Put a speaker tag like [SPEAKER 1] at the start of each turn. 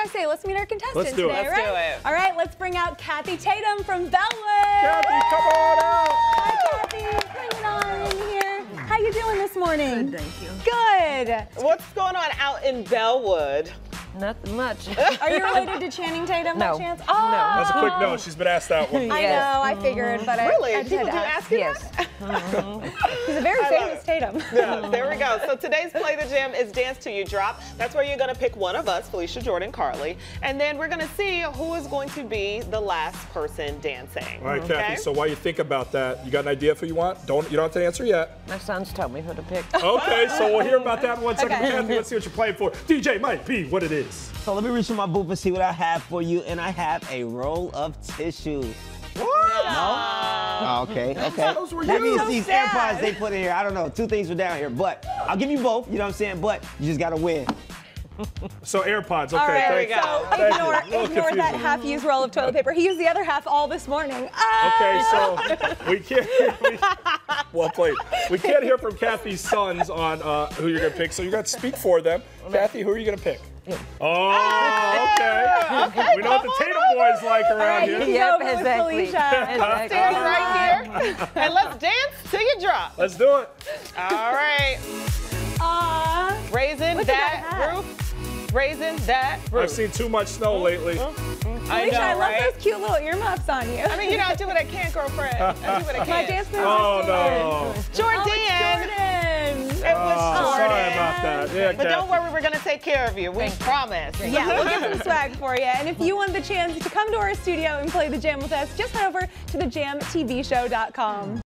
[SPEAKER 1] I say, let's meet our contestants today,
[SPEAKER 2] Let's
[SPEAKER 1] right?
[SPEAKER 2] do it.
[SPEAKER 1] All right, let's bring out Kathy Tatum from Bellwood.
[SPEAKER 3] Kathy, come on out.
[SPEAKER 1] Hi, Kathy. Bring it on in here. How you doing this morning?
[SPEAKER 4] Good, thank you.
[SPEAKER 1] Good.
[SPEAKER 2] What's going on out in Bellwood?
[SPEAKER 4] Nothing much.
[SPEAKER 1] Are you related to Channing Tatum by
[SPEAKER 4] No.
[SPEAKER 1] chance?
[SPEAKER 4] No.
[SPEAKER 1] Oh,
[SPEAKER 3] That's a quick no. She's been asked that one.
[SPEAKER 1] I
[SPEAKER 4] Yes.
[SPEAKER 1] know, I figured, but
[SPEAKER 2] Really?
[SPEAKER 1] I just
[SPEAKER 2] People
[SPEAKER 1] had
[SPEAKER 2] do
[SPEAKER 1] to
[SPEAKER 2] ask you
[SPEAKER 4] Yes.
[SPEAKER 2] that?
[SPEAKER 1] He's a very
[SPEAKER 2] I love
[SPEAKER 1] famous
[SPEAKER 2] it.
[SPEAKER 1] Tatum.
[SPEAKER 2] Yeah, there we go. So today's Play the Gym is Dance Till You Drop. That's where you're going to pick one of us, Felicia, Jordan, Carly, and then we're going to see who is going to be the last person dancing.
[SPEAKER 3] All right,
[SPEAKER 2] okay?
[SPEAKER 3] Kathy, so while you think about that, you got an idea of who you want? You don't have to answer yet.
[SPEAKER 4] My sons told me who to pick.
[SPEAKER 3] Okay, so we'll hear about that in 1 second.
[SPEAKER 1] Okay.
[SPEAKER 3] Kathy, let's see what you're playing for. DJ Mike P, what it is.
[SPEAKER 5] So let me reach in my booth and see what I have for you, and I have a roll of tissue.
[SPEAKER 3] What?
[SPEAKER 5] Oh, okay.
[SPEAKER 3] Those were
[SPEAKER 5] That
[SPEAKER 3] you.
[SPEAKER 5] means
[SPEAKER 1] So
[SPEAKER 5] these
[SPEAKER 1] sad.
[SPEAKER 5] AirPods they put in here, I don't know, 2 things were down here, but I'll give you both, you know what I'm saying? But you just gotta win.
[SPEAKER 3] So AirPods, okay.
[SPEAKER 1] All right,
[SPEAKER 3] thank
[SPEAKER 2] we
[SPEAKER 3] you.
[SPEAKER 2] go.
[SPEAKER 1] so
[SPEAKER 3] Thank you.
[SPEAKER 1] ignore
[SPEAKER 3] A little
[SPEAKER 1] that
[SPEAKER 3] confusing.
[SPEAKER 1] half-used roll of toilet paper. He used the other half all this morning.
[SPEAKER 3] Okay, so we can't. Well played. We can't hear from Kathy's sons on who you're gonna pick, so you're gonna speak for them. Kathy, who are you gonna pick? Oh, okay. We know what the Tatum boys like
[SPEAKER 1] All
[SPEAKER 3] around
[SPEAKER 1] right, you
[SPEAKER 3] here.
[SPEAKER 1] can
[SPEAKER 4] Yep,
[SPEAKER 1] go over with
[SPEAKER 4] exactly.
[SPEAKER 1] Felicia.
[SPEAKER 4] Exactly.
[SPEAKER 2] Stand right here, and let's dance till you drop.
[SPEAKER 3] Let's do it.
[SPEAKER 2] All right.
[SPEAKER 1] Aw.
[SPEAKER 2] Raising
[SPEAKER 1] Look at
[SPEAKER 2] that
[SPEAKER 1] that hat.
[SPEAKER 2] roof. Raising that roof.
[SPEAKER 3] I've seen too much snow lately.
[SPEAKER 1] Felicia, I love
[SPEAKER 2] right?
[SPEAKER 1] those cute little earmuffs on you.
[SPEAKER 2] I mean, you know, I do what I can, girlfriend. I do what I
[SPEAKER 1] My
[SPEAKER 2] can.
[SPEAKER 1] dance moves
[SPEAKER 3] Oh
[SPEAKER 1] are
[SPEAKER 3] no.
[SPEAKER 2] Jordan.
[SPEAKER 1] Oh, it's Jordan.
[SPEAKER 2] It was
[SPEAKER 3] Oh,
[SPEAKER 2] Jordan.
[SPEAKER 3] sorry about that. Yeah,
[SPEAKER 2] But don't
[SPEAKER 3] Kathy.
[SPEAKER 2] worry, we're going to take care of you. We promise.
[SPEAKER 1] Yeah, we'll get some swag for you. And if you want the chance to come to our studio and play the jam with us, just head over to thejamtvshow.com.